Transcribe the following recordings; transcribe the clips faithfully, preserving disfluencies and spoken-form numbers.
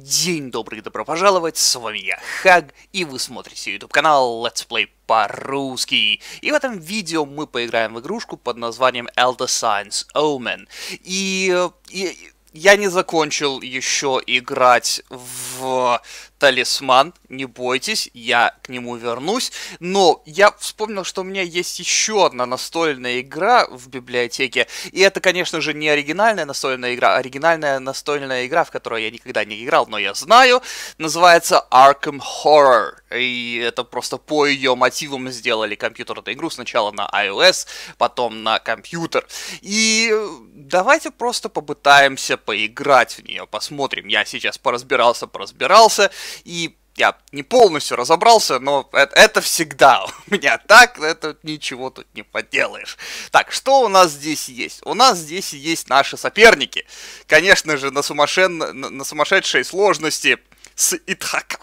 День добрый, добро пожаловать, с вами я, Хаг, и вы смотрите YouTube канал Let's Play по-русски. И в этом видео мы поиграем в игрушку под названием Elder Signs Omen. И, и я не закончил еще играть в Талисман, не бойтесь, я к нему вернусь. Но я вспомнил, что у меня есть еще одна настольная игра в библиотеке. И это, конечно же, не оригинальная настольная игра, а оригинальная настольная игра, в которую я никогда не играл, но я знаю. Называется Arkham Horror. И это просто по ее мотивам сделали компьютерную игру. Сначала на iOS, потом на компьютер. И давайте просто попытаемся поиграть в нее, посмотрим. Я сейчас поразбирался, поразбирался. И я не полностью разобрался, но это, это всегда у меня так, это ничего тут не поделаешь. Так, что у нас здесь есть? У нас здесь есть наши соперники. Конечно же, на, сумасшен... на сумасшедшей сложности с Итхака.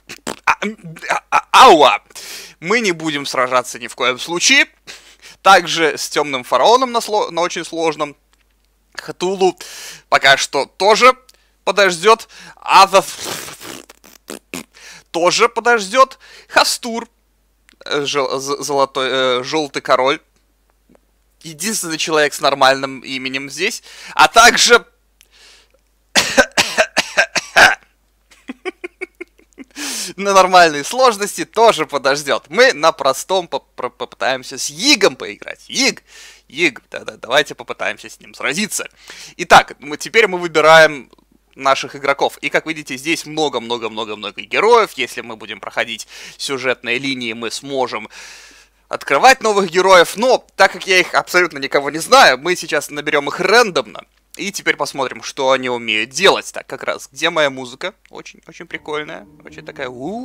Ауа! Мы не будем сражаться ни в коем случае. Также с Темным Фараоном на, сло... на очень сложном. Хтулу пока что тоже подождет. Аза... тоже подождет. Хастур, жел, золотой, э, желтый король, единственный человек с нормальным именем здесь, а также на нормальной сложности тоже подождет. Мы на простом попытаемся с Йигом поиграть. Йиг, Йиг, да-да, давайте попытаемся с ним сразиться. Итак, мы, теперь мы выбираем наших игроков. И, как видите, здесь много-много-много-много героев. Если мы будем проходить сюжетные линии, мы сможем открывать новых героев. Но, так как я их абсолютно никого не знаю, мы сейчас наберем их рандомно. И теперь посмотрим, что они умеют делать. Так, как раз, где моя музыка? Очень-очень прикольная. Очень такая...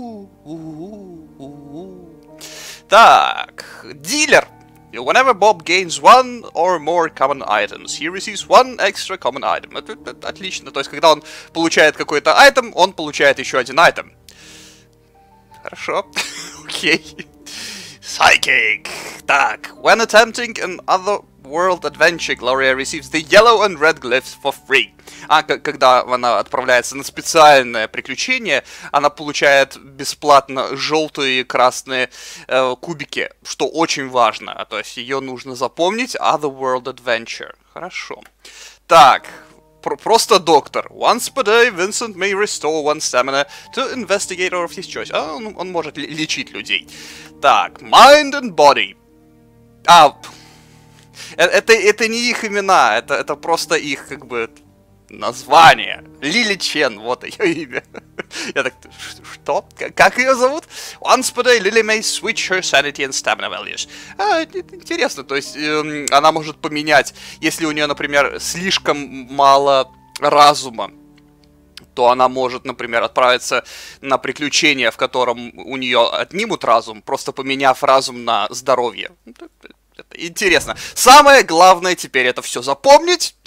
У-у-у-у-у. Так, дилер. Whenever Bob gains one or more common items, he receives one extra common item. Это, это, это отлично. То есть, когда он получает какой-то айтем, он получает еще один айтем. Хорошо. Окей. Psychic. Так. When attempting an otherworld adventure, Gloria receives the yellow and red glyphs for free. А когда она отправляется на специальное приключение, она получает бесплатно желтые и красные э, кубики, что очень важно. А то есть ее нужно запомнить. Otherworld Adventure. Хорошо. Так, пр просто доктор. Once per day, Vincent may restore one stamina to investigator of his choice. А, он, он может лечить людей. Так, Mind and Body. А, это, это не их имена, это, это просто их, как бы... название. Лили Чен, вот ее имя. Я так, что? Как ее зовут? Once per day, Lily may switch her sanity and stamina values. А, интересно, то есть э, она может поменять, если у нее, например, слишком мало разума, то она может, например, отправиться на приключение, в котором у нее отнимут разум, просто поменяв разум на здоровье. Это интересно. Самое главное теперь это все запомнить.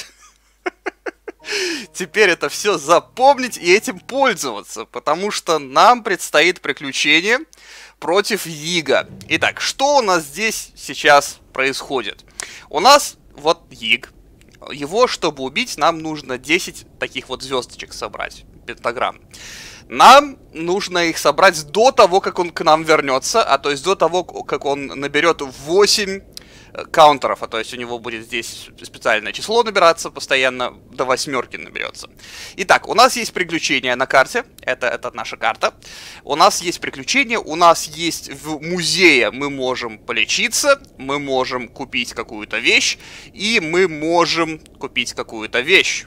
Теперь это все запомнить и этим пользоваться, потому что нам предстоит приключение против Йига. Итак, что у нас здесь сейчас происходит? У нас вот Йиг. Его, чтобы убить, нам нужно десять таких вот звездочек собрать, пентаграмм. Нам нужно их собрать до того, как он к нам вернется, а то есть до того, как он наберет восемь каунтеров, а то есть у него будет здесь специальное число набираться, постоянно до восьмерки наберется. Итак, у нас есть приключения на карте, это, это наша карта. У нас есть приключения, у нас есть в музее, мы можем полечиться, мы можем купить какую-то вещь, и мы можем купить какую-то вещь.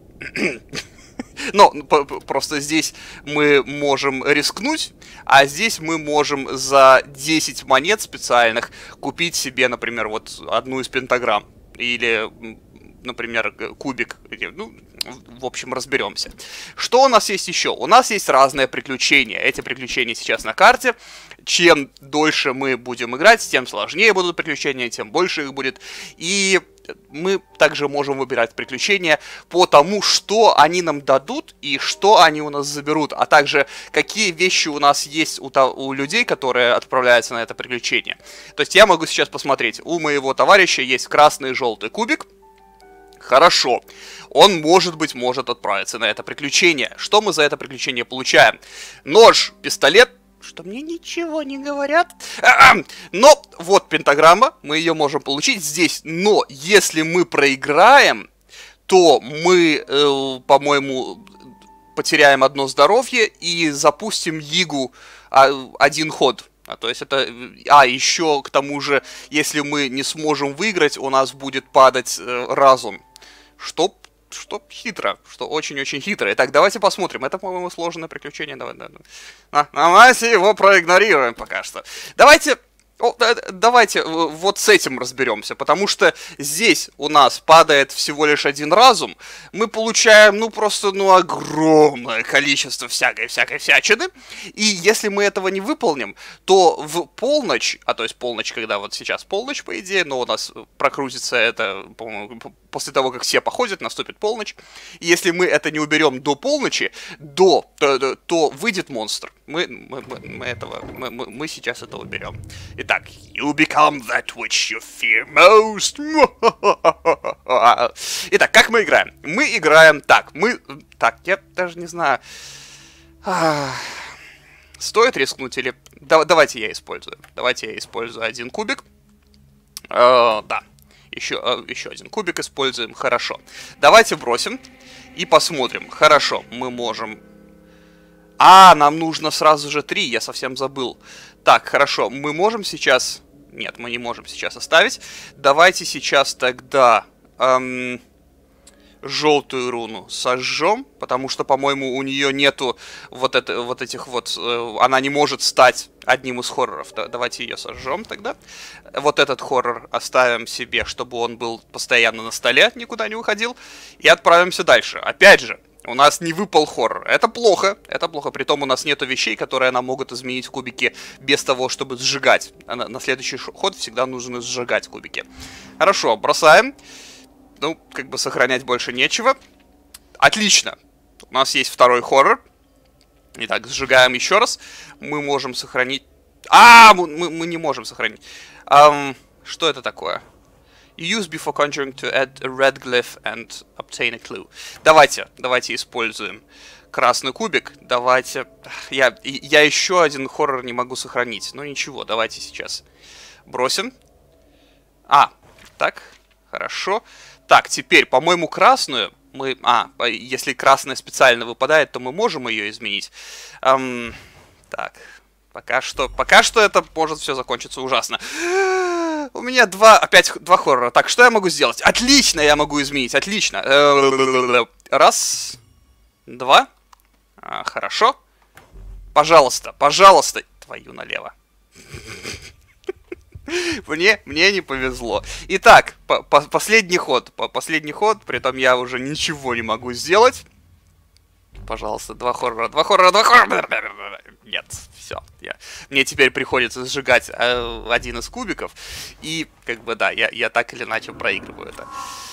Но просто здесь мы можем рискнуть, а здесь мы можем за десять монет специальных купить себе, например, вот одну из пентаграмм. Или, например, кубик. Ну, в общем, разберемся. Что у нас есть еще? У нас есть разные приключения. Эти приключения сейчас на карте. Чем дольше мы будем играть, тем сложнее будут приключения, тем больше их будет. И мы также можем выбирать приключения по тому, что они нам дадут и что они у нас заберут, а также какие вещи у нас есть у, у людей, которые отправляются на это приключение. То есть я могу сейчас посмотреть, у моего товарища есть красный и желтый кубик, Хорошо. Он, может быть, может отправиться на это приключение. Что мы за это приключение получаем? Нож, пистолет, что мне ничего не говорят. Но вот пентаграмма, мы ее можем получить здесь. Но если мы проиграем, то мы, э, по-моему, потеряем одно здоровье и запустим Йигу а, один ход. А, то есть это... А, еще к тому же, если мы не сможем выиграть, у нас будет падать э, разум. Что... Что хитро, что очень-очень хитро. Итак, давайте посмотрим. Это, по-моему, сложное приключение. Давай, давай. А, давайте его проигнорируем пока что. Давайте... О, давайте вот с этим разберемся, потому что здесь у нас падает всего лишь один разум, мы получаем, ну, просто, ну, огромное количество всякой-всякой всячины, и если мы этого не выполним, то в полночь, а то есть полночь, когда вот сейчас полночь, по идее, но у нас прокрутится это, по-моему, после того, как все походят, наступит полночь, и если мы это не уберем до полночи, до, то, то выйдет монстр. Мы, мы, мы, мы этого, мы, мы сейчас это уберем. Итак, you become that which you fear most. Итак, как мы играем? Мы играем так. Мы... Так, я даже не знаю. Стоит рискнуть или... Да, давайте я использую. Давайте я использую один кубик. Uh, да. Еще, uh, еще один кубик используем. Хорошо. Давайте бросим и посмотрим. Хорошо, мы можем... А, нам нужно сразу же три, я совсем забыл. Так, хорошо, мы можем сейчас... Нет, мы не можем сейчас оставить. Давайте сейчас тогда эм, желтую руну сожжем, потому что, по-моему, у нее нету вот, это, вот этих вот... Э, она не может стать одним из хорроров. Да, давайте ее сожжем тогда. Вот этот хоррор оставим себе, чтобы он был постоянно на столе, никуда не уходил. И отправимся дальше. Опять же, у нас не выпал хоррор. Это плохо. Это плохо. Притом у нас нету вещей, которые нам могут изменить кубики без того, чтобы сжигать. На, на следующий ход всегда нужно сжигать кубики. Хорошо, бросаем. Ну, как бы сохранять больше нечего. Отлично. У нас есть второй хоррор. Итак, сжигаем еще раз. Мы можем сохранить... А, мы, мы не можем сохранить. Um, что это такое? Use before conjuring to add a red glyph and obtain a clue. Давайте, давайте используем красный кубик. Давайте... Я, я еще один хоррор не могу сохранить. Но ничего, давайте сейчас бросим. А, так, хорошо. Так, теперь, по-моему, красную мы... А, если красная специально выпадает, то мы можем ее изменить. Эм, так, пока что... Пока что это может все закончиться ужасно. У меня два, опять два хоррора. Так, что я могу сделать? Отлично, я могу изменить, отлично. Раз, два. А, хорошо. Пожалуйста, пожалуйста. Твою налево. Мне, мне не повезло. Итак, по по последний ход. По последний ход, притом я уже ничего не могу сделать. Пожалуйста, два хоррора, два хоррора, два хоррора. Нет, все. Я... Мне теперь приходится сжигать э, один из кубиков. И, как бы, да, я, я так или иначе проигрываю это.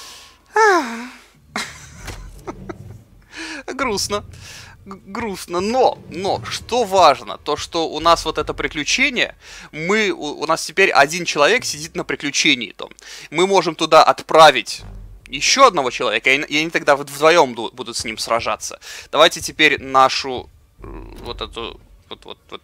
Грустно. Грустно, но, но, что важно, то, что у нас вот это приключение, мы, у, у нас теперь один человек сидит на приключении том. Мы можем туда отправить еще одного человека, и, и они тогда вдвоем будут с ним сражаться. Давайте теперь нашу, вот эту, вот, вот, вот,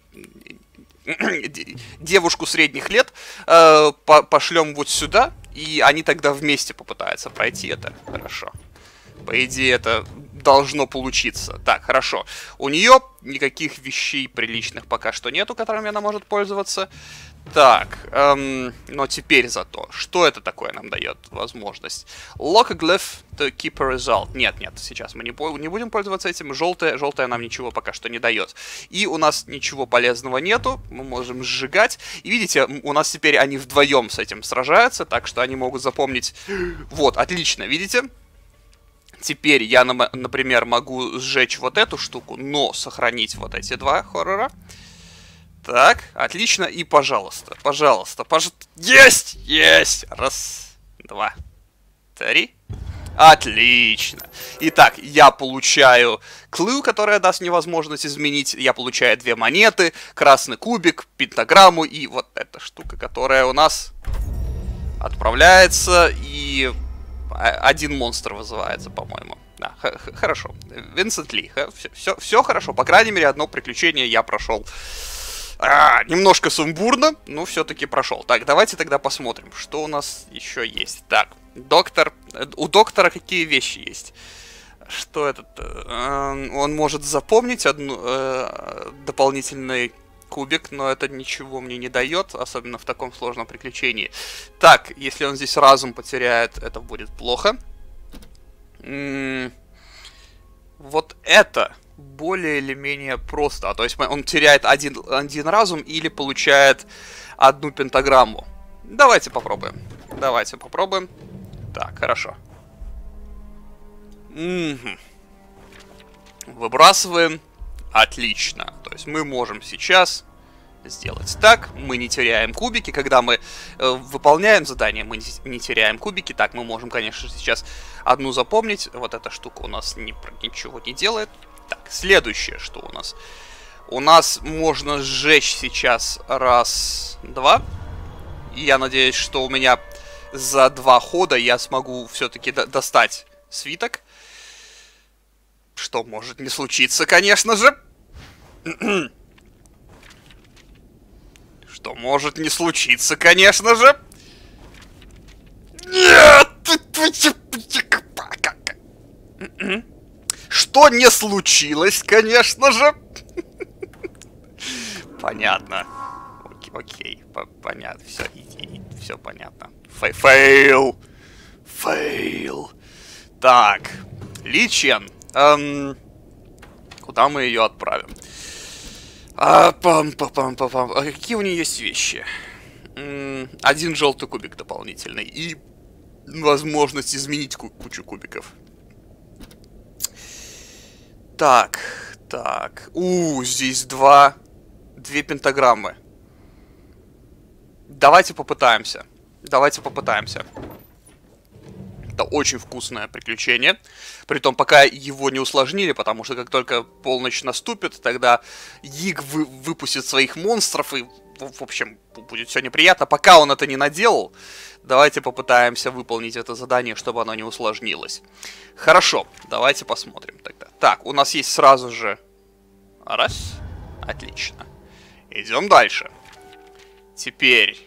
девушку средних лет э, по пошлем вот сюда, и они тогда вместе попытаются пройти это. Хорошо. По идее, это должно получиться. Так, хорошо. У нее никаких вещей приличных пока что нету, которыми она может пользоваться. Так, эм, но теперь зато. Что это такое нам дает возможность? Lock a glyph to keep a result. Нет, нет, сейчас мы не, не будем пользоваться этим. Желтое, желтое нам ничего пока что не дает. И у нас ничего полезного нету. Мы можем сжигать. И видите, у нас теперь они вдвоем с этим сражаются, так что они могут запомнить... Вот, отлично, видите? Теперь я, например, могу сжечь вот эту штуку, но сохранить вот эти два хоррора. Так, отлично. И, пожалуйста, пожалуйста, пожалуйста. Есть! Есть! Раз, два, три. Отлично. Итак, я получаю clue, которая даст мне возможность изменить. Я получаю две монеты, красный кубик, пентаграмму и вот эта штука, которая у нас отправляется и... один монстр вызывается, по-моему. Да, хорошо. Винсент Ли. Все, все, все хорошо. По крайней мере, одно приключение я прошел. А, немножко сумбурно, но все-таки прошел. Так, давайте тогда посмотрим, что у нас еще есть. Так, доктор... У доктора какие вещи есть? Что этот? Он может запомнить одну э, дополнительный кубик, но это ничего мне не дает, особенно в таком сложном приключении. Так, если он здесь разум потеряет, это будет плохо. М-м- вот это более или менее просто. А то есть он теряет один, один разум или получает одну пентаграмму. Давайте попробуем. Давайте попробуем. Так, хорошо. Угу. Выбрасываем. Отлично. То есть мы можем сейчас сделать так. Мы не теряем кубики. Когда мы э, выполняем задание, мы не теряем кубики. Так, мы можем, конечно, сейчас одну запомнить. Вот эта штука у нас ни, ничего не делает. Так, следующее, что у нас. У нас можно сжечь сейчас раз, два. И я надеюсь, что у меня за два хода я смогу все-таки до- достать свиток. Что может не случиться, конечно же. Что может не случиться, конечно же. Нет! Что не случилось, конечно же. Понятно. Окей, окей. Понятно. Все, все понятно. Фейл. Фейл. Так. Ли Чен. Эм, куда мы ее отправим? А, пам, пам, пам, пам. А какие у нее есть вещи? М-м, один желтый кубик дополнительный. И возможность изменить ку- кучу кубиков. Так, так. У, здесь два... Две пентаграммы. Давайте попытаемся. Давайте попытаемся. Это очень вкусное приключение. Притом, пока его не усложнили, потому что как только полночь наступит, тогда Йиг вы выпустит своих монстров, и, в общем, будет все неприятно. Пока он это не наделал, давайте попытаемся выполнить это задание, чтобы оно не усложнилось. Хорошо, давайте посмотрим тогда. Так, у нас есть сразу же... Раз. Отлично. Идем дальше. Теперь...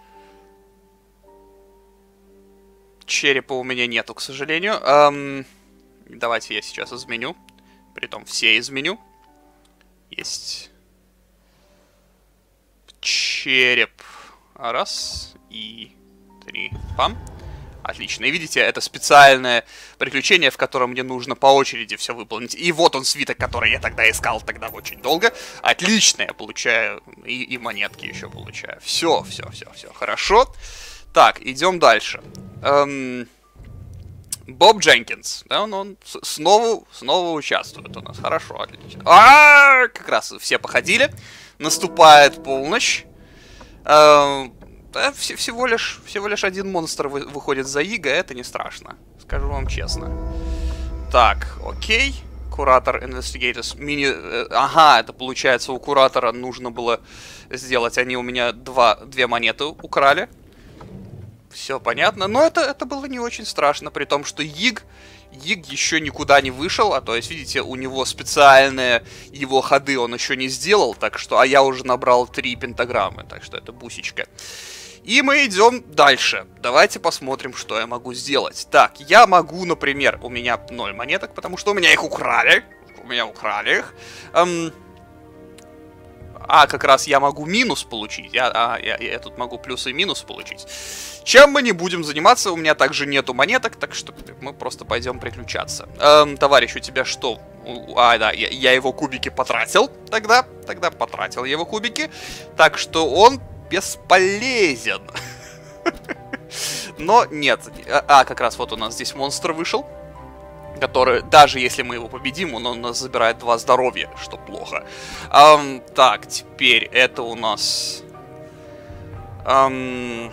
Черепа у меня нету, к сожалению. Эм, давайте я сейчас изменю. Притом все изменю. Есть череп. Раз. И три. Пам. Отлично. И видите, это специальное приключение, в котором мне нужно по очереди все выполнить. И вот он свиток, который я тогда искал тогда очень долго. Отлично, я получаю. И, и монетки еще получаю. Все, все, все, все. Хорошо. Так, идем дальше. Эм, Боб Дженкинс. Да, он, он снова, снова участвует у нас. Хорошо, отлично. А, как раз все походили. Наступает полночь. Эм, да, вс всего лишь, всего лишь один монстр вы выходит за Йига. Это не страшно. Скажу вам честно. Так, окей. Куратор Investigators. Мини... Э, ага, это получается у Куратора нужно было сделать. Они у меня два, две монеты украли. Все понятно, но это, это было не очень страшно, при том, что Йиг, Йиг еще никуда не вышел, а то есть, видите, у него специальные его ходы он еще не сделал, так что, а я уже набрал три пентаграммы, так что это бусечка. И мы идем дальше. Давайте посмотрим, что я могу сделать. Так, я могу, например, у меня ноль монеток, потому что у меня их украли, у меня украли их. Эм... А, как раз я могу минус получить. Я, а, я, я тут могу плюс и минус получить. Чем мы не будем заниматься, у меня также нету монеток, так что мы просто пойдем приключаться. Эм, товарищ, у тебя что? А, да, я, я его кубики потратил тогда. Тогда потратил я его кубики. Так что он бесполезен. Но нет. А, как раз вот у нас здесь монстр вышел. Который, даже если мы его победим, он у нас забирает два здоровья, что плохо. Um, так, теперь это у нас... Um...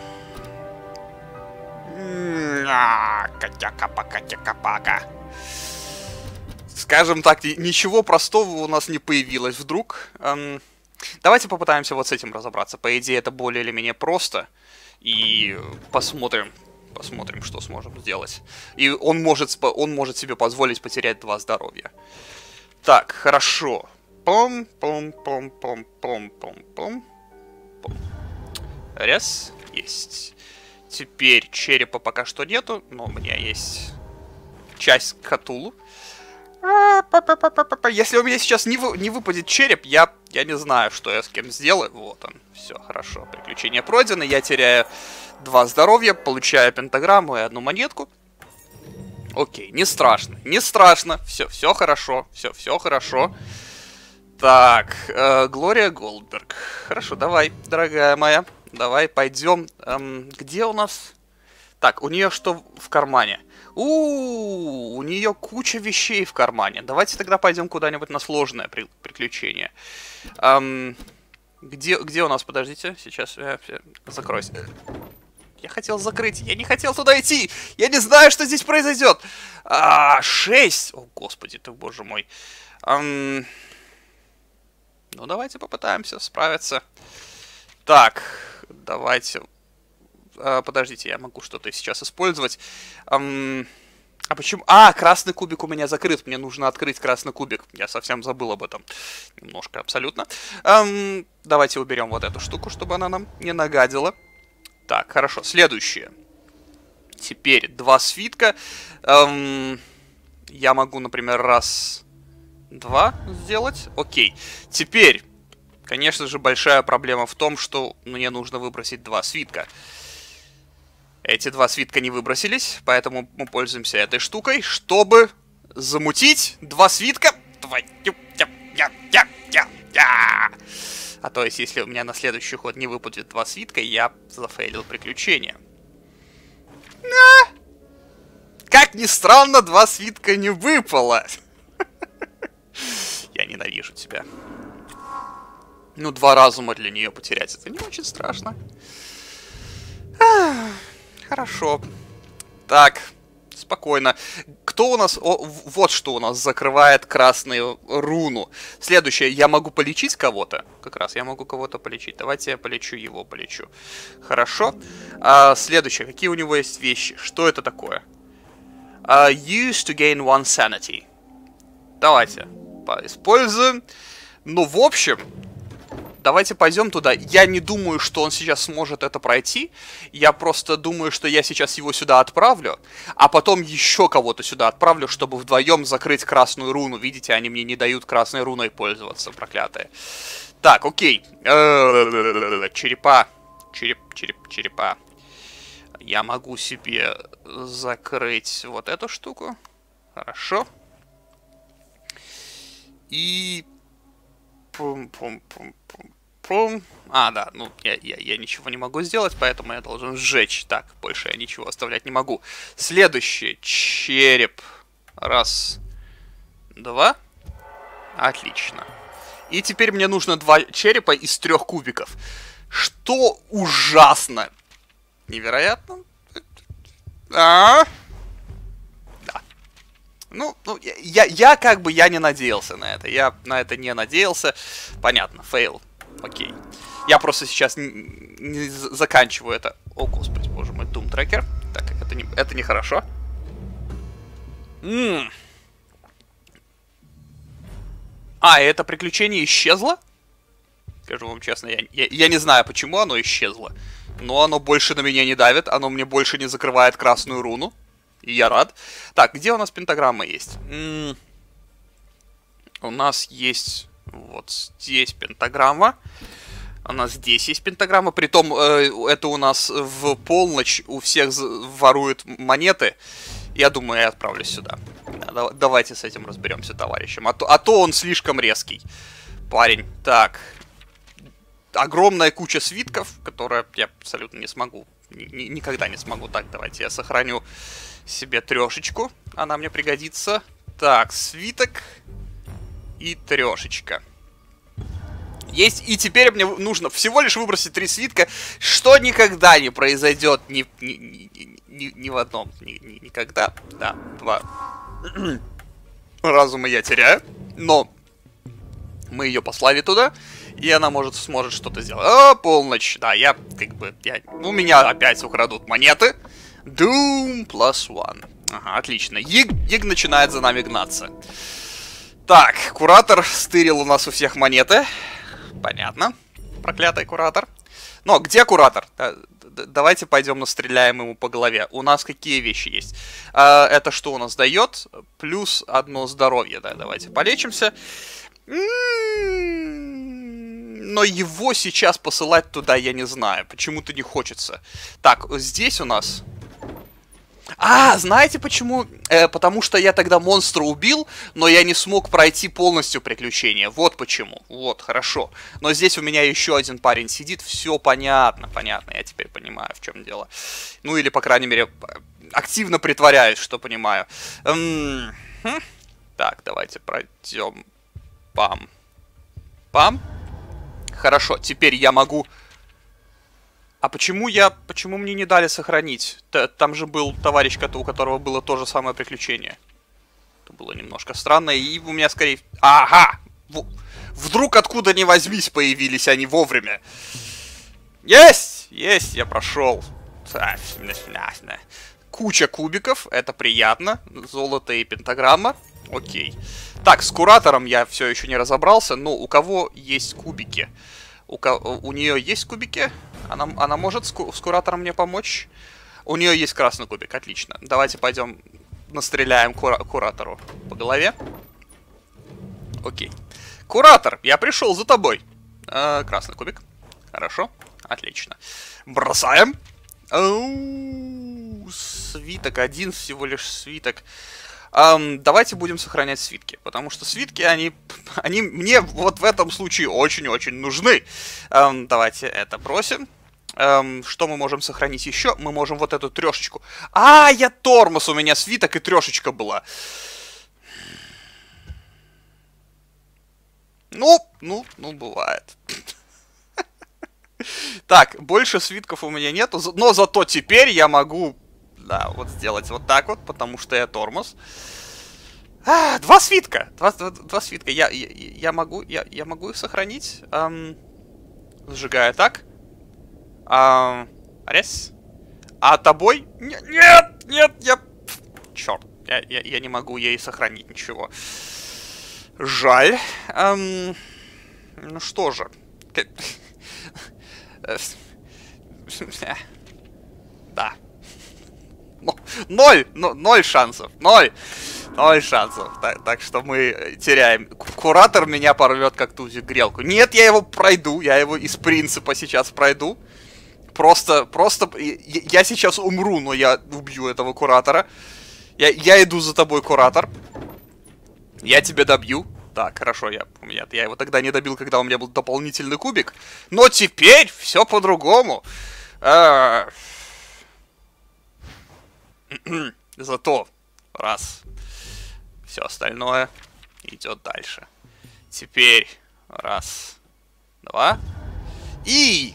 Котяка-пока-тяка-пока. Скажем так, ничего простого у нас не появилось вдруг. Um... Давайте попытаемся вот с этим разобраться. По идее, это более или менее просто. И посмотрим, Посмотрим, что сможем сделать. И он может, он может себе позволить потерять два здоровья. Так, хорошо. Пом, пом, пом, пом, пом, пом, пом. Раз, есть. Теперь черепа пока что нету, но у меня есть часть Cthulhu. Если у меня сейчас не, вы, не выпадет череп, я, я не знаю, что я с кем сделаю. Вот он. Все, хорошо. Приключение пройдено. Я теряю два здоровья, получаю пентаграмму и одну монетку. Окей, не страшно. Не страшно. Все, все хорошо. Все, все хорошо. Так, э, Глория Голдберг. Хорошо, давай, дорогая моя. Давай, пойдем. Эм, где у нас... Так, у нее что в кармане? У-у-у, у нее куча вещей в кармане. Давайте тогда пойдем куда-нибудь на сложное при приключение. Эм, где, где у нас? Подождите, сейчас я, я закройся. Я хотел закрыть, я не хотел туда идти. Я не знаю, что здесь произойдет. А, шесть. О, господи ты, боже мой. Эм, ну, давайте попытаемся справиться. Так, давайте... Uh, подождите, я могу что-то сейчас использовать. Um, а почему... А, красный кубик у меня закрыт. Мне нужно открыть красный кубик. Я совсем забыл об этом. Немножко, абсолютно. Um, давайте уберем вот эту штуку, чтобы она нам не нагадила. Так, хорошо. Следующее. Теперь два свитка. Um, я могу, например, раз, два сделать. Окей. Теперь, конечно же, большая проблема в том, что мне нужно выбросить два свитка. Эти два свитка не выбросились, поэтому мы пользуемся этой штукой, чтобы замутить два свитка. А то есть, если у меня на следующий ход не выпадет два свитка, я зафейлил приключение. Как ни странно, два свитка не выпало. Я ненавижу тебя. Ну, два разума для нее потерять, это не очень страшно. Хорошо. Так, спокойно. Кто у нас... О, вот что у нас закрывает красную руну. Следующее. Я могу полечить кого-то. Как раз я могу кого-то полечить. Давайте я полечу его, полечу. Хорошо. А, следующее. Какие у него есть вещи? Что это такое? Uh, use to gain one sanity. Давайте используем. Ну, в общем... Давайте пойдем туда. Я не думаю, что он сейчас сможет это пройти. Я просто думаю, что я сейчас его сюда отправлю. А потом еще кого-то сюда отправлю, чтобы вдвоем закрыть красную руну. Видите, они мне не дают красной руной пользоваться, проклятые. Так, окей. Черепа. Череп, череп, черепа. Я могу себе закрыть вот эту штуку. Хорошо. И... Пум-пум-пум-пум. А, да, ну, я, я, я ничего не могу сделать, поэтому я должен сжечь. Так, больше я ничего оставлять не могу. Следующее. Череп. Раз. Два. Отлично. И теперь мне нужно два черепа из трех кубиков. Что ужасно. Невероятно. А? Да. Ну, ну я, я, я как бы я не надеялся на это. Я на это не надеялся. Понятно, фейл. Окей. Я просто сейчас не, не заканчиваю это. О, господи, боже мой, Doom Tracker. Так, это не, это нехорошо. М-м. А, это приключение исчезло? Скажу вам честно, я, я, я не знаю, почему оно исчезло. Но оно больше на меня не давит. Оно мне больше не закрывает красную руну. И я рад. Так, где у нас пентаграмма есть? М-м. У нас есть... Вот здесь пентаграмма. У нас здесь есть пентаграмма. Притом, э, это у нас в полночь у всех воруют монеты. Я думаю, я отправлюсь сюда. Да, давайте с этим разберемся, товарищем. А то, а то он слишком резкий. Парень. Так. Огромная куча свитков, которые я абсолютно не смогу. Ни, никогда не смогу. Так, давайте я сохраню себе трешечку. Она мне пригодится. Так, свиток. И трешечка. Есть, и теперь мне нужно всего лишь выбросить три свитка, что никогда не произойдет ни, ни, ни, ни, ни в одном. Ни, ни, никогда. Да, два. Разума я теряю, но мы ее послали туда, и она может сможет что-то сделать. О, полночь. Да, я как бы... Я, у меня опять украдут монеты. Doom plus one. Ага, отлично. Иг, Иг начинает за нами гнаться. Так, куратор стырил у нас у всех монеты. Понятно. Проклятый куратор. Но где куратор? Давайте пойдем настреляем ему по голове. У нас какие вещи есть? А, это что у нас дает? Плюс одно здоровье. Да, давайте полечимся. Но его сейчас посылать туда я не знаю. Почему-то не хочется. Так, здесь у нас... А, знаете почему? Э, потому что я тогда монстра убил, но я не смог пройти полностью приключение. Вот почему. Вот, хорошо. Но здесь у меня еще один парень сидит. Все понятно, понятно. Я теперь понимаю, в чем дело. Ну, или, по крайней мере, активно притворяюсь, что понимаю. Эм, хм. Так, давайте пройдем. Пам. Пам. Хорошо, теперь я могу... А почему я... Почему мне не дали сохранить? Т там же был товарищ, у которого было то же самое приключение. Это было немножко странно, и у меня скорее... Ага! В... Вдруг откуда ни возьмись появились они вовремя. Есть! Есть, я прошел. Куча кубиков, это приятно. Золото и пентаграмма. Окей. Так, с куратором я все еще не разобрался, но у кого есть кубики? У, ко... у нее есть кубики? Она, она может с, ку... с куратором мне помочь? У нее есть красный кубик, отлично. Давайте пойдем настреляем кура... куратору по голове. Окей. Куратор, я пришел за тобой. Э, красный кубик. Хорошо, отлично. Бросаем. Оу, свиток, один всего лишь свиток. Um, давайте будем сохранять свитки, потому что свитки, они, они мне вот в этом случае очень-очень нужны. Um, давайте это бросим. Um, что мы можем сохранить еще? Мы можем вот эту трешечку. А, я тормоз, у меня свиток и трешечка была. Ну, ну, ну, бывает. Так, больше свитков у меня нету, но зато теперь я могу... Да, вот сделать вот так вот, потому что я тормоз. А, два свитка! Два, два, два свитка. Я, я, я могу. Я, я могу их сохранить. Эм, сжигая так. Эм, раз. А тобой? Нет, нет, нет, я. Черт, я, я, я не могу ей сохранить ничего. Жаль. Эм, ну что же. Да. Ноль! Ноль шансов! Ноль! Ноль шансов. Так, так что мы теряем. Куратор меня порвет как тузик грелку. Нет, я его пройду. Я его из принципа сейчас пройду. Просто, просто... Я сейчас умру, но я убью этого куратора. Я, я иду за тобой, куратор. Я тебя добью. Так, хорошо, я, нет, я его тогда не добил, когда у меня был дополнительный кубик. Но теперь все по-другому. А... Зато раз. Все остальное идет дальше. Теперь раз, два. И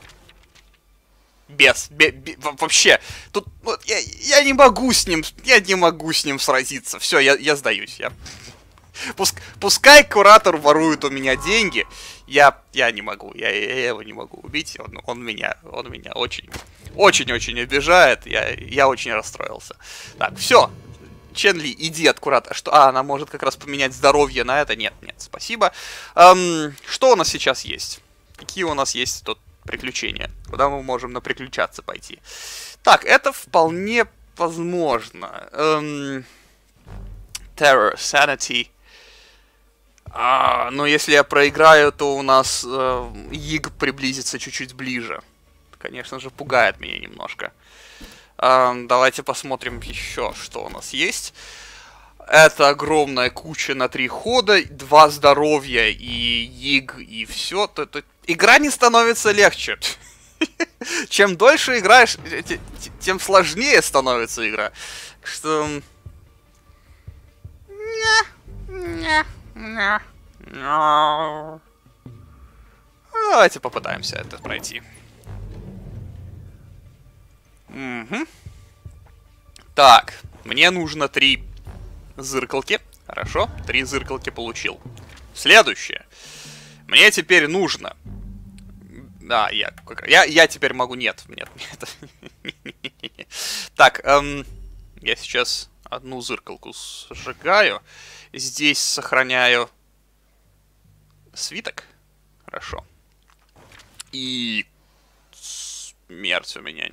без, бе, бе, вообще, тут ну, я, я не могу с ним, я не могу с ним сразиться. Все, я, я сдаюсь. Я... Пуск, пускай куратор ворует у меня деньги, я, я не могу, я, я его не могу убить. Он, он меня, он меня очень, очень-очень обижает. Я, я очень расстроился. Так, все. Чен Ли, иди от куратора. Что? А, она может как раз поменять здоровье на это. Нет, нет, спасибо. Эм, что у нас сейчас есть? Какие у нас есть тут приключения? Куда мы можем наприключаться пойти? Так, это вполне возможно. Эм, Terror, Sanity. А, но если я проиграю, то у нас э, Иг приблизится чуть-чуть ближе. Конечно же, пугает меня немножко. Э, давайте посмотрим еще, что у нас есть. Это огромная куча на три хода, два здоровья и Иг, и все. Игра не становится легче. Чем дольше играешь, тем сложнее становится игра. Так что... Давайте попытаемся это пройти. Угу. Так, мне нужно три зыркалки. Хорошо, три зыркалки получил. Следующее. Мне теперь нужно... Да, я, я, я теперь могу... Нет, нет, нет. Так, эм, я сейчас одну зыркалку сжигаю. Здесь сохраняю свиток. Хорошо. И смерть у меня.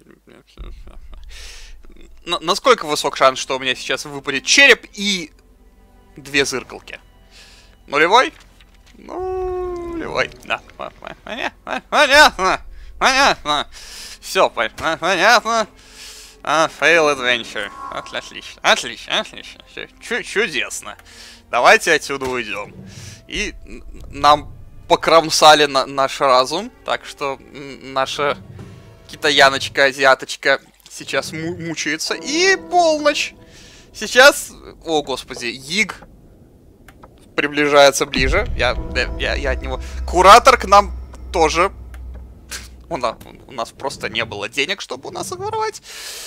Н насколько высок шанс, что у меня сейчас выпадет череп и две зыркалки? Нулевой? Нулевой. Да. Понятно. Понятно. Все, понятно. А, fail adventure. Отлично. Отлично. Отлично. Чу чудесно. Давайте отсюда уйдем. И нам покромсали на наш разум. Так что наша китаяночка, азиаточка сейчас му мучается. И полночь. Сейчас... О, господи. Йиг приближается ближе. Я, я, я от него... Куратор к нам тоже... У нас, у нас просто не было денег, чтобы у нас их воровать.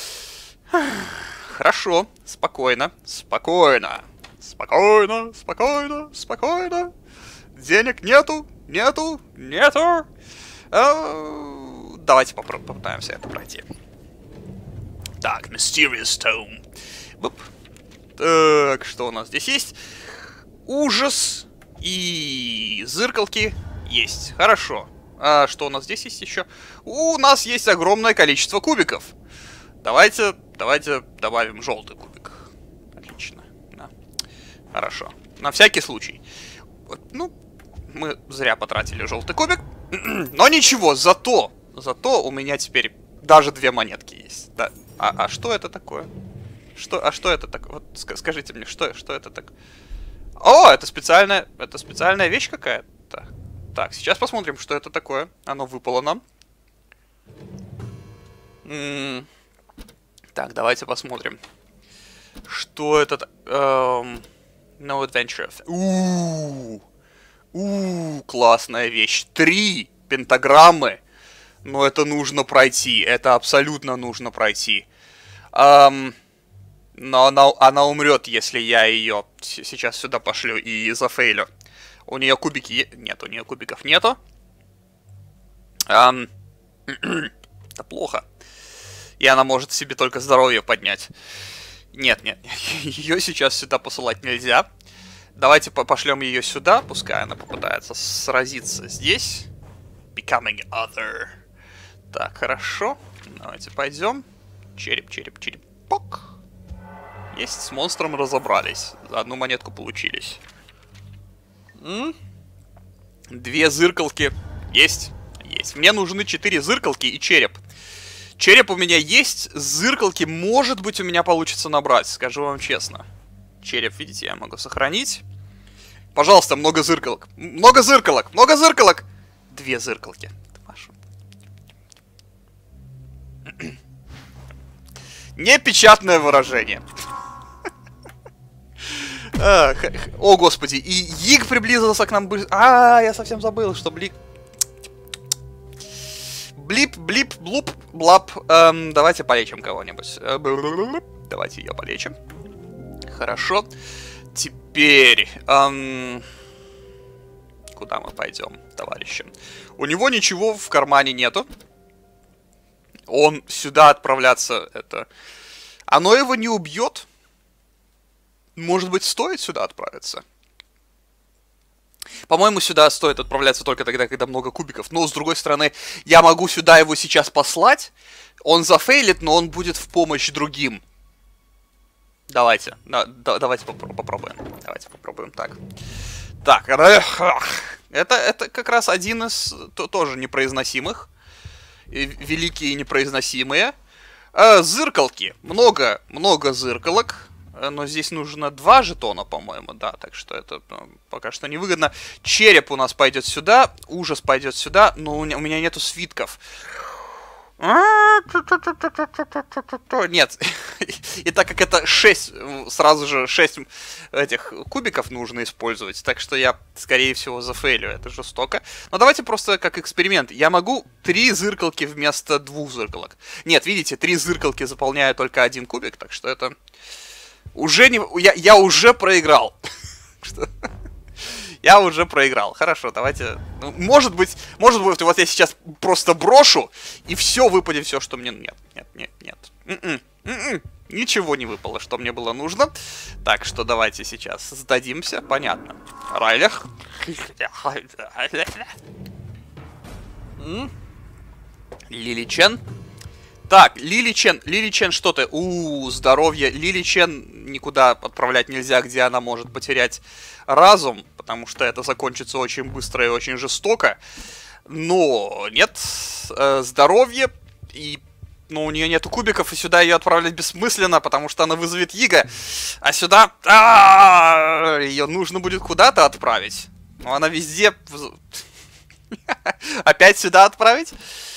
Хорошо. Спокойно. Спокойно. Спокойно. Спокойно. Спокойно. Денег нету. Нету. Нету. А, давайте попытаемся это пройти. Так, Mysterious Tome. Буп. Так, что у нас здесь есть? Ужас и зыркалки есть. Хорошо. А что у нас здесь есть еще? У нас есть огромное количество кубиков. Давайте, давайте добавим желтый кубик. Отлично. Да. Хорошо. На всякий случай. Ну, мы зря потратили желтый кубик. Но ничего, зато, зато у меня теперь даже две монетки есть. Да. А, а что это такое? Что, а что это такое? Вот скажите мне, что, что это такое? О, это специальная, это специальная вещь какая-то. Так, сейчас посмотрим, что это такое. Оно выпало нам. М-м так, давайте посмотрим. Что это? Эм no Adventure. У-у-у, у-у-у, классная вещь. Три пентаграммы. Но это нужно пройти. Это абсолютно нужно пройти. Эм но она, она умрет, если я ее сейчас сюда пошлю и зафейлю. У нее кубики... Нет, у нее кубиков нету. Эм... Это плохо. И она может себе только здоровье поднять. Нет, нет, нет. Ее сейчас сюда посылать нельзя. Давайте пошлем ее сюда. Пускай она попытается сразиться здесь. Becoming other. Так, хорошо. Давайте пойдем. Череп, череп, черепок. Есть, с монстром разобрались. За одну монетку получились. М? Две зыркалки. Есть? Есть. Мне нужны четыре зыркалки и череп. Череп у меня есть. Зыркалки, может быть, у меня получится набрать. Скажу вам честно. Череп, видите, я могу сохранить. Пожалуйста, много зыркалок. Много зыркалок. Много зыркалок. Две зыркалки. Непечатное выражение. А, о, господи, и Йиг приблизился к нам быстро. А, я совсем забыл, что Блик... Блип, блип, блуп, блап. Эм, давайте полечим кого-нибудь. Давайте ее полечим. Хорошо. Теперь... Эм... Куда мы пойдем, товарищи? У него ничего в кармане нету. Он сюда отправляться, это... Оно его не убьет. Может быть, стоит сюда отправиться? По-моему, сюда стоит отправляться только тогда, когда много кубиков. Но, с другой стороны, я могу сюда его сейчас послать. Он зафейлит, но он будет в помощь другим. Давайте. Да, да, давайте попро попробуем. Давайте попробуем так. Так, это, это как раз один из то, тоже непроизносимых. Великие непроизносимые. Зыркалки. Много, много зыркалок. Но здесь нужно два жетона, по-моему, да, так что это ну, пока что невыгодно. Череп у нас пойдет сюда, ужас пойдет сюда, но у меня нету свитков. Нет, и так как это шесть, сразу же шесть этих кубиков нужно использовать, так что я, скорее всего, зафейлю, это жестоко. Но давайте просто как эксперимент. Я могу три зыркалки вместо двух зыркалок. Нет, видите, три зыркалки заполняют только один кубик, так что это... Уже не... Я, я уже проиграл. Я уже проиграл. Хорошо, давайте... Может быть, может быть, вот я сейчас просто брошу, и все выпадет, все, что мне... Нет, нет, нет, нет. М-м, ничего не выпало, что мне было нужно. Так что давайте сейчас сдадимся. Понятно. Райлях. Лили Чен. Так, Лили Чен. Лили Чен, что ты? У, здоровье. Лили Чен никуда отправлять нельзя, где она может потерять разум, потому что это закончится очень быстро и очень жестоко. Но нет, э, здоровье, и ну, у нее нету кубиков, и сюда ее отправлять бессмысленно, потому что она вызовет Ига. А сюда... А-а-а, ее нужно будет куда-то отправить. Но она везде... Опять сюда отправить?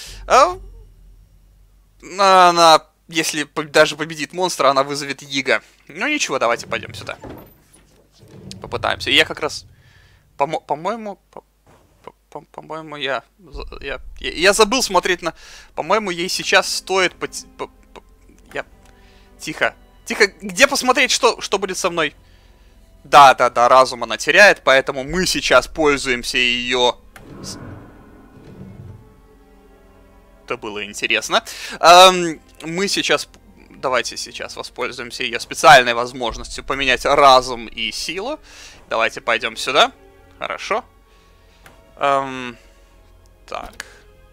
Она, если даже победит монстра, она вызовет Ига. Ну ничего, давайте пойдем сюда. Попытаемся. Я как раз... По-моему... По-моему, я, я, я забыл смотреть на... По-моему, ей сейчас стоит... По, по, по, я... Тихо. Тихо. Где посмотреть, что, что будет со мной? Да, да, да, разум она теряет, поэтому мы сейчас пользуемся ее... Это было интересно. Эм, мы сейчас... Давайте сейчас воспользуемся ее специальной возможностью поменять разум и силу. Давайте пойдем сюда. Хорошо. Эм, так.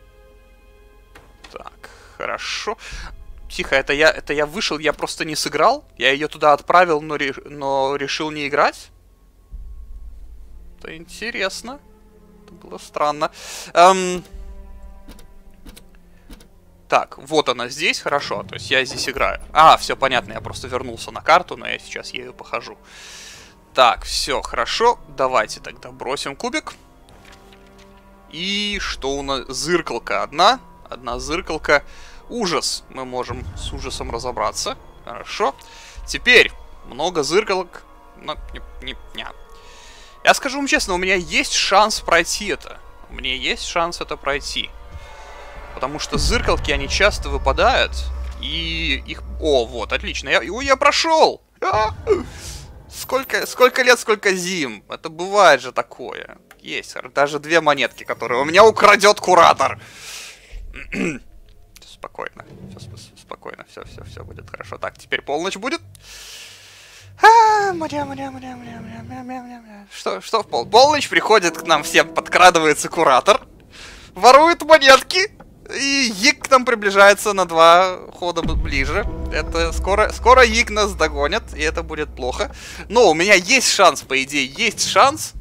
Так, хорошо. Тихо, это я, это я вышел, я просто не сыграл. Я ее туда отправил, но, ре, но решил не играть. Это интересно. Это было странно. Эм, так, вот она здесь, хорошо. То есть я здесь играю. А, все понятно, я просто вернулся на карту, но я сейчас ею похожу. Так, все, хорошо. Давайте тогда бросим кубик. И что у нас? Зыркалка одна. Одна зыркалка. Ужас. Мы можем с ужасом разобраться. Хорошо. Теперь много зыркалок. Но не, не, не. Я скажу вам честно, у меня есть шанс пройти это. У меня есть шанс это пройти. Потому что зыркалки, они часто выпадают. И их... О, вот, отлично. Я, я прошел! А! Сколько, сколько лет, сколько зим. Это бывает же такое. Есть даже две монетки, которые у меня украдет куратор. Спокойно. Все, спокойно. Все, все, все будет хорошо. Так, теперь полночь будет. Что, что в пол? Полночь приходит к нам всем, подкрадывается куратор. Ворует монетки. И Йиг к нам приближается на два хода ближе. Это скоро, скоро Йиг нас догонит, и это будет плохо. Но у меня есть шанс, по идее, есть шанс.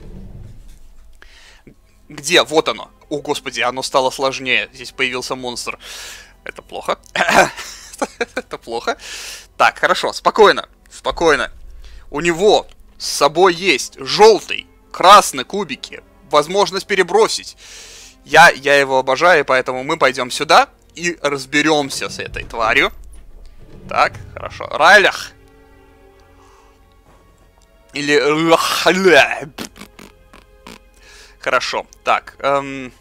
Где? Вот оно. О, господи, оно стало сложнее. Здесь появился монстр. Это плохо. Это плохо. Так, хорошо, спокойно. Спокойно. У него с собой есть желтый, красный кубики. Возможность перебросить. Я, я его обожаю, поэтому мы пойдем сюда и разберемся с этой тварью. Так, хорошо. Райлях. Или... Хорошо. Так. Эм...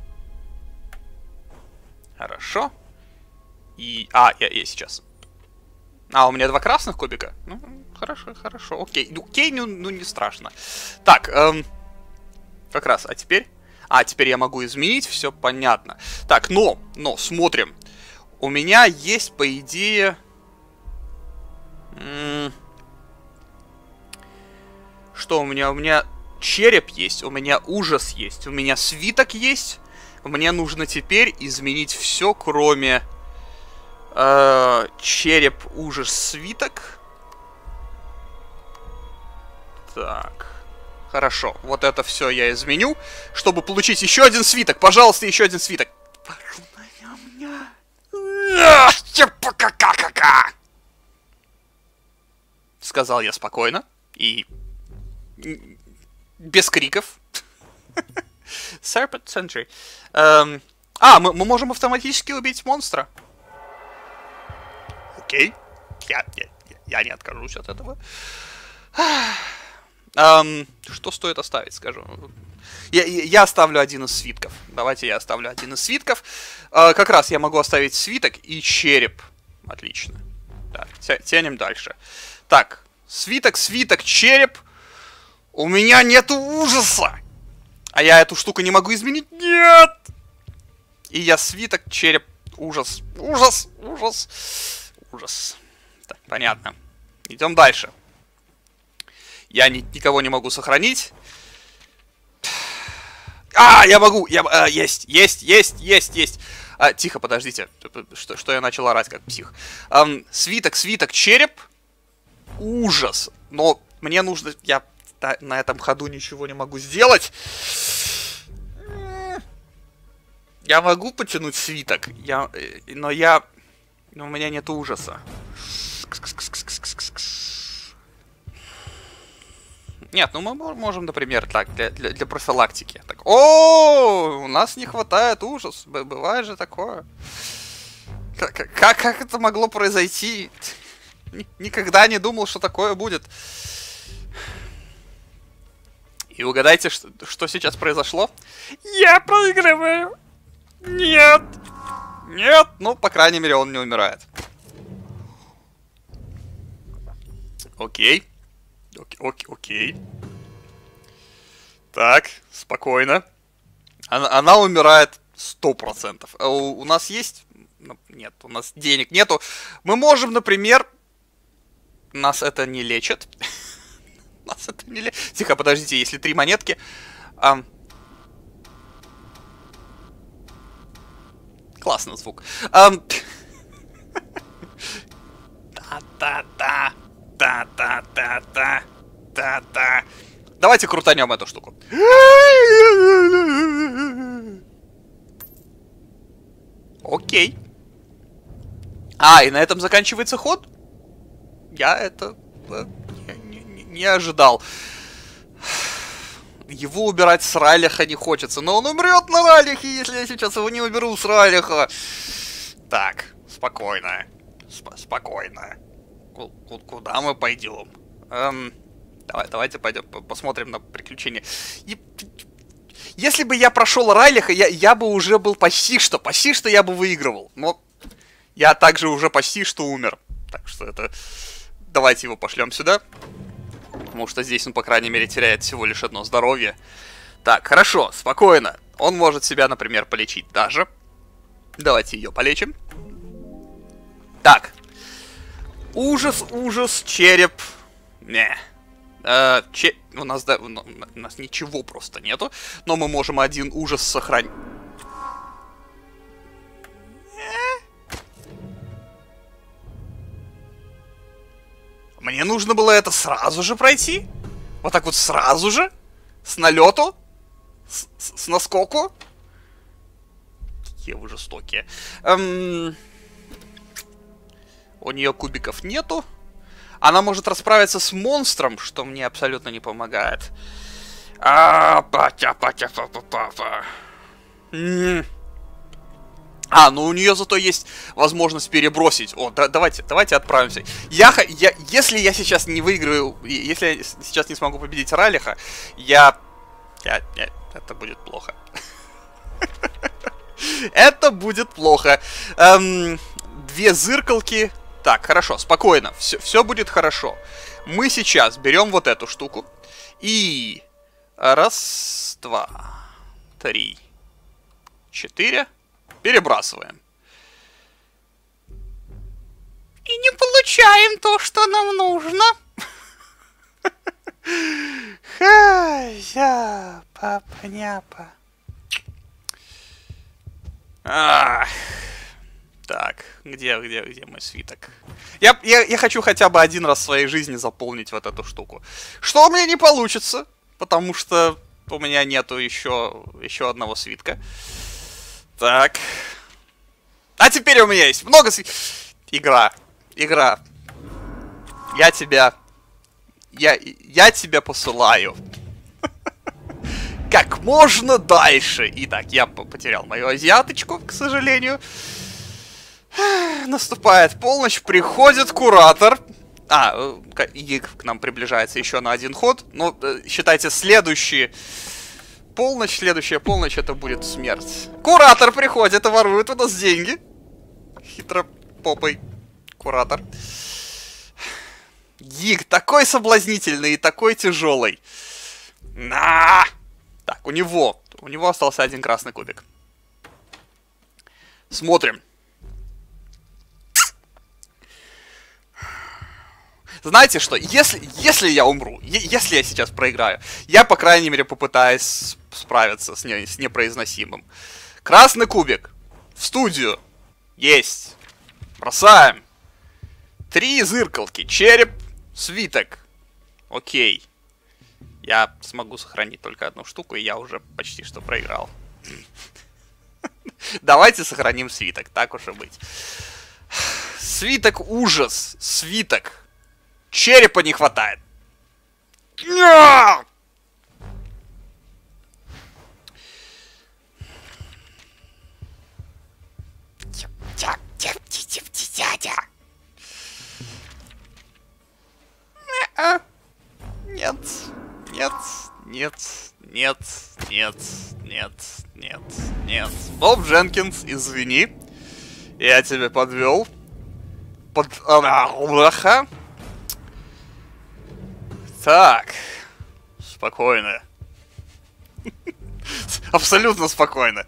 Хорошо. И... А, я, я сейчас. А, у меня два красных кубика? Ну, хорошо, хорошо. Окей. Окей, ну, ну не страшно. Так, эм... как раз. А теперь... А, теперь я могу изменить, все понятно. Так, но, но, смотрим. У меня есть, по идее... Что у меня? У меня череп есть, у меня ужас есть, у меня свиток есть. Мне нужно теперь изменить все, кроме э, череп, ужас, свиток. Так... Хорошо, вот это все я изменю, чтобы получить еще один свиток. Пожалуйста, еще один свиток. Сказал я спокойно и без криков. Serpent Sentry. Эм... А, мы, мы можем автоматически убить монстра. Окей. Я, я, я не откажусь от этого. Um, что стоит оставить, скажу. Я, я оставлю один из свитков. Давайте я оставлю один из свитков. Uh, как раз я могу оставить свиток и череп. Отлично. Так, тянем дальше. Так, свиток, свиток, череп. У меня нету ужаса. А я эту штуку не могу изменить. Нет. И я свиток, череп, ужас. Ужас, ужас. Ужас. Так, понятно. Идем дальше. Я ни, никого не могу сохранить. А, я могу! Я, а, есть, есть, есть, есть, есть. А, тихо, подождите. Что, что я начал орать, как псих. Эм, свиток, свиток, череп. Ужас. Но мне нужно... Я на этом ходу ничего не могу сделать. Я могу потянуть свиток. Я, но я... Но у меня нет ужаса. Нет, ну мы можем, например, так, для, для, для профилактики. Так, о, у нас не хватает ужас. Бывает же такое. Как, как, как это могло произойти? Никогда не думал, что такое будет. И угадайте, что, что сейчас произошло? Я проигрываю. Нет. Нет. Ну, по крайней мере, он не умирает. Окей. Окей, окей, окей. Так, спокойно. Она, она умирает сто процентов. А у, у нас есть... Нет, у нас денег нету. Мы можем, например... Нас это не лечит. Нас это не лечит. Тихо, подождите, если три монетки... А... Классный звук. А... Та-та-та. Та-та-та-та. Та-та. Давайте крутанем эту штуку. Окей. А, и на этом заканчивается ход? Я это не, не, не ожидал. Его убирать с Райлиха не хочется. Но он умрет на Райлихе, если я сейчас его не уберу с Райлиха. Так, спокойно. Сп спокойно. Куда мы пойдем? Эм, давай, давайте пойдем посмотрим на приключения. И, если бы я прошел Райлиха, я, я бы уже был почти что, почти что я бы выигрывал. Но я также уже почти что умер. Так что это... Давайте его пошлем сюда. Потому что здесь он, по крайней мере, теряет всего лишь одно здоровье. Так, хорошо, спокойно. Он может себя, например, полечить даже. Давайте ее полечим. Так. Ужас, ужас, череп. Не. Э, че... у, нас, да, у нас ничего просто нету. Но мы можем один ужас сохранить. Мне нужно было это сразу же пройти. Вот так вот сразу же. С налету. С, с, с наскоку. Какие вы жестокие. Эм... У нее кубиков нету. Она может расправиться с монстром, что мне абсолютно не помогает. А, патя, патя, папа, папа. А, ну у нее зато есть возможность перебросить. О, да, давайте, давайте отправимся. Я, я, если я сейчас не выиграю, если я сейчас не смогу победить Райлиха, я, я, я... Это будет плохо. Это будет плохо. Две зыркалки. Так, хорошо, спокойно. Все, все будет хорошо. Мы сейчас берем вот эту штуку. И... Раз, два, три, четыре. Перебрасываем. И не получаем то, что нам нужно. Ха-я, папа-няпа. Ах. Так, где, где, где мой свиток? Я, я, я хочу хотя бы один раз в своей жизни заполнить вот эту штуку. Что у меня не получится, потому что у меня нету еще, еще одного свитка. Так. А теперь у меня есть много свитков. Игра. Игра. Я тебя... Я, я тебя посылаю. Как можно дальше. Итак, я потерял мою азиаточку, к сожалению. Наступает полночь, приходит куратор. А, и к нам приближается еще на один ход. Ну, считайте, следующий... Полночь, следующая полночь, это будет смерть. Куратор приходит и ворует у нас деньги. Хитропопый куратор. Гиг такой соблазнительный и такой тяжелый. На! Так, у него. У него остался один красный кубик. Знаете что, если, если я умру, если я сейчас проиграю, я, по крайней мере, попытаюсь справиться с, не, с непроизносимым. Красный кубик. В студию. Есть. Бросаем. Три зыркалки. Череп. Свиток. Окей. Я смогу сохранить только одну штуку, и я уже почти что проиграл. Давайте сохраним свиток, так уж и быть. Свиток ужас. Свиток. Черепа не хватает. Нет, нет, нет, нет, нет, нет, нет, нет. Боб Дженкинс, извини. Я тебя подвел. Под... Так. Спокойно. Абсолютно спокойно.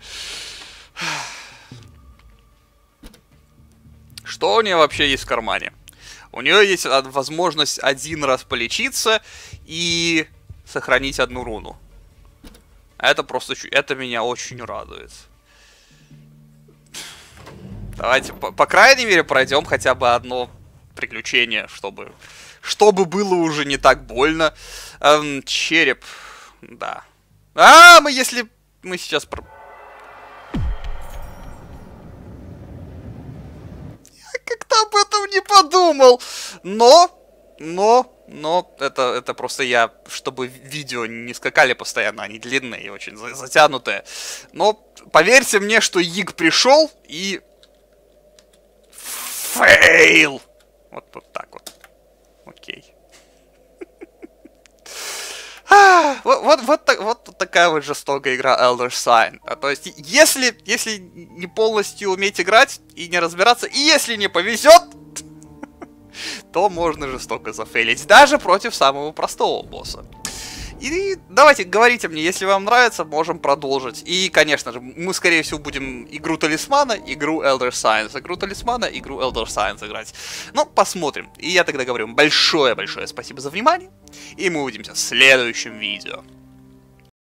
Что у нее вообще есть в кармане? У нее есть возможность один раз полечиться и сохранить одну руну. Это просто... Это меня очень радует. Давайте, по, по крайней мере, пройдем хотя бы одно приключение, чтобы... Чтобы было уже не так больно. Эм, череп. Да. А, мы если... Мы сейчас... Про... Я как-то об этом не подумал. Но... Но... Но это, это просто я... Чтобы видео не скакали постоянно. Они длинные и очень затянутые. Но поверьте мне, что Йиг пришел и... Фейл! Вот, вот так вот. Окей. вот, вот, вот, так, вот такая вот жестокая игра Elder Sign. А, то есть, если, если не полностью уметь играть и не разбираться, и если не повезет, то можно жестоко зафейлить. Даже против самого простого босса. И давайте, говорите мне, если вам нравится, можем продолжить. И, конечно же, мы, скорее всего, будем игру Талисмана, игру Elder Signs, игру Талисмана, игру Elder Signs играть. Ну, посмотрим. И я тогда говорю большое-большое спасибо за внимание. И мы увидимся в следующем видео.